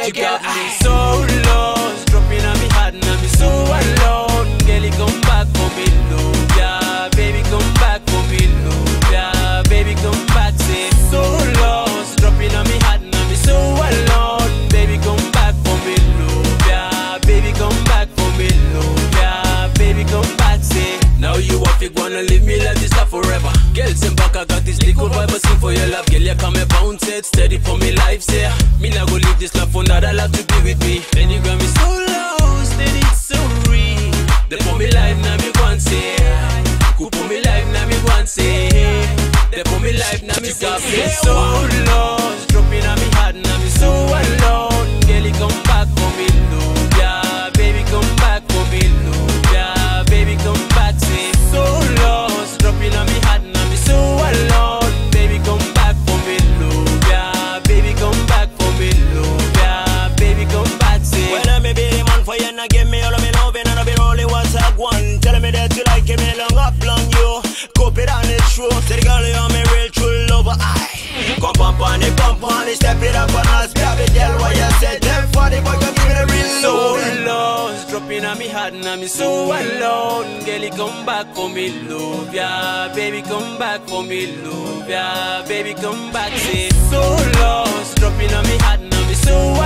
you got me so lost, dropping on me heart and I'm so alone. Girl, you come back for me, love, yeah. Baby, come back for me, love, yeah. Baby, come back, say so lost, dropping on me heart and I'm so alone. Baby, come back for me, love, yeah. Baby, come back for me, love, yeah. Baby, come back, say. Now you off, you gonna leave me like this love forever. Girl, same back, I got this liquid vibe, I sing for your love. Girl, you come and bounce it, steady for me life, say. Me not go leave this love for another love to be with me. Then you got me so low, steady, so real. They put me life, now me go and say. Who put me life, now me go and say. They put me life, now me got me so lost, dropping on me heart, now me so alone. Girl, you come back for me, love, yeah. Baby, come back for me, love, yeah. Baby, come back, say so lost, dropping on me heart, now me so alone. Baby, come back for me, love, yeah. Baby, come back for me, love, yeah. Baby, come back, say. Well, let me be the man for you, and give me all of me loving, and I'll be rolling what's up one. Telling me that you like me long up long you. Cope it on it true. Say the girl you're me real true lover. Come pump on it, step it up on us, baby girl. What you said, them for the boy, you give me the real So love. lost, dropping on me heart and I'm so alone. Girl, you come back for me, love, yeah. Baby, come back for me, love, yeah. Baby, come back, say so lost, dropping on me heart and I'm so